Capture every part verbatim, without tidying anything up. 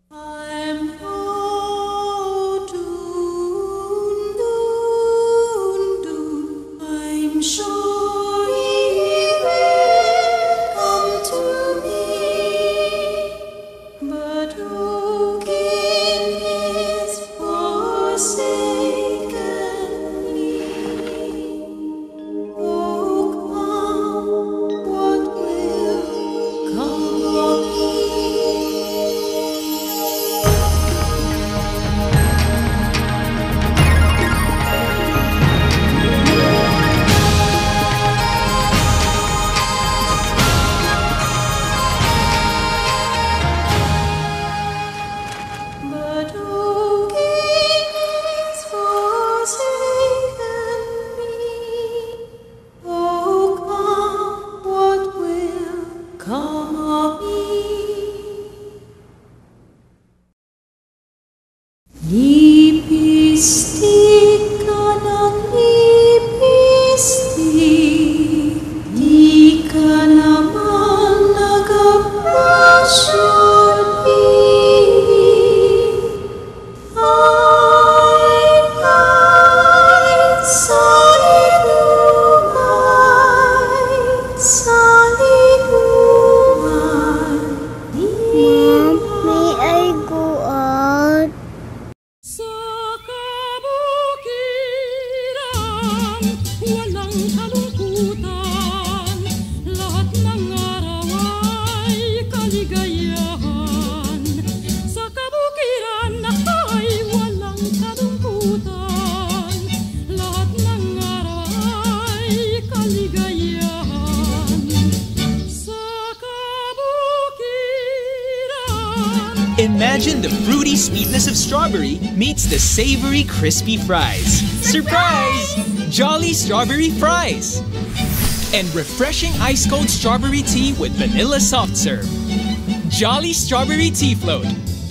Imagine the fruity sweetness of strawberry meets the savory crispy fries. Surprise! Jolly Strawberry Fries! And refreshing ice-cold strawberry tea with vanilla soft serve. Jolly Strawberry Tea Float.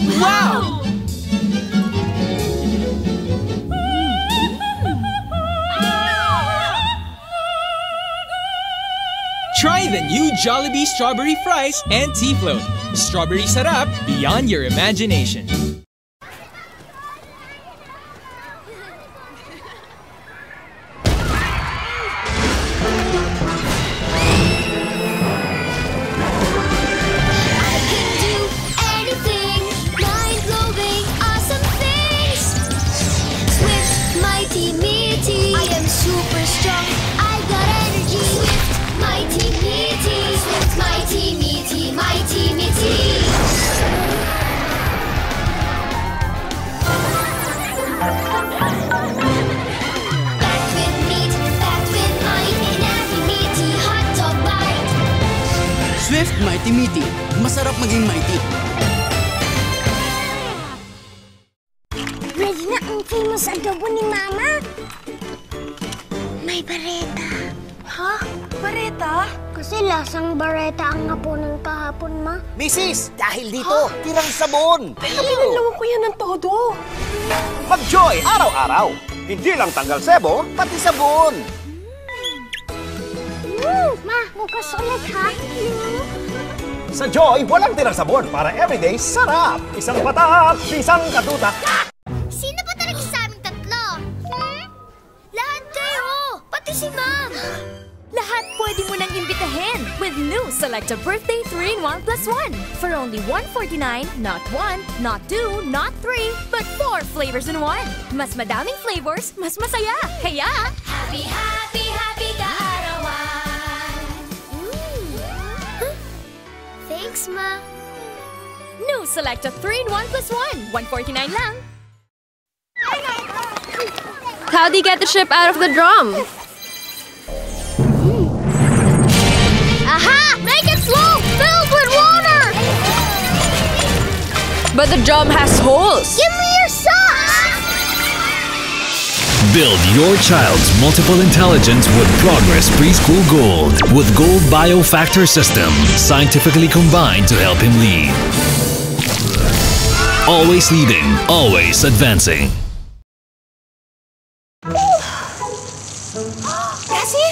Wow! Try the new Jollibee Strawberry Fries and Tea Float. Strawberry sarap beyond your imagination. Swift Mighty Meaty. Masarap maging mighty. Ready na ang famous adobo ni Mama? May bareta. Ha? Bareta? Kasi lasang bareta ang hapunan kahapon, Ma. Missis, dahil dito, tirang sabon. Pinalawan ko yan ng todo. Mag-Joy araw-araw. Hindi lang tanggal sebo, pati sabon. Mm, Ma, bukas ulit, ha? Sa Joy, walang tirang sabon para everyday sarap. Isang patak, isang katutak. Sino ba talaga sa aming tatlo? Hmm? Lahat kayo! Pati si Ma'am! Lahat pwede mo nang imbitahin with new Selecta Birthday three in one plus one for only one forty-nine, not one, not two, not three, but four flavors in one. Mas madaming flavors, mas masaya. Kaya, Happy, happy, happy kaarawan! Mm. Huh? Thanks, Ma. new Selecta three in one plus one, one forty-nine lang. How'd he get the ship out of the drum? Aha! Make it slow! Filled with water! But the drum has holes. Give me your socks! Build your child's multiple intelligence with Progress Preschool Gold. With Gold Biofactor System, scientifically combined to help him lead. Always leading, always advancing. Cassie?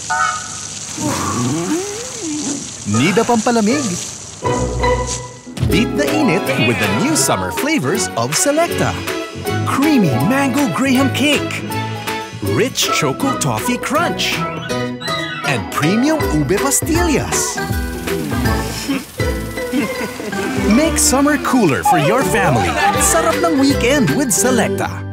Nida pampalamig. Beat the init with the new summer flavors of Selecta. Creamy mango graham cake, rich choco toffee crunch, and premium ube pastillas. Make summer cooler for your family. Sarap ng weekend with Selecta.